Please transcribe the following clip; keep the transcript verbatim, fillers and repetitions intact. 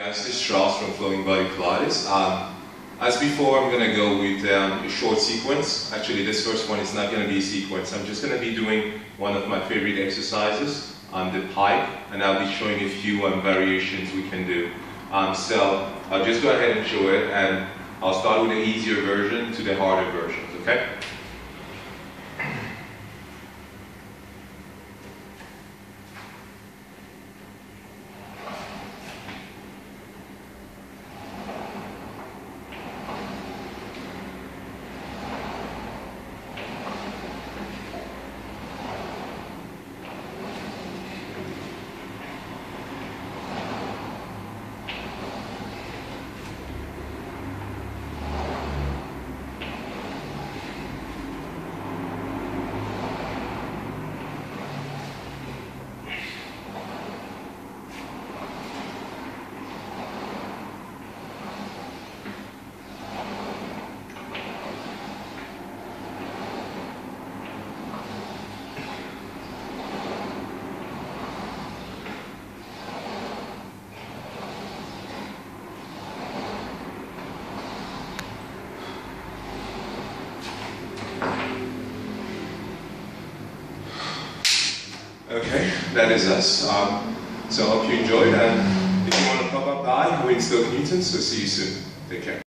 This is Charles from Flowing Body Pilates. Um, as before, I'm going to go with um, a short sequence. Actually, this first one is not going to be a sequence. I'm just going to be doing one of my favorite exercises, um, the Pike, and I'll be showing a few um, variations we can do. Um, so I'll just go ahead and show it, and I'll start with the easier version to the harder versions, okay? Okay, that is us. Um, so I hope you enjoyed, and if you want to pop up by, we're in Stoke Newton, so see you soon. Take care.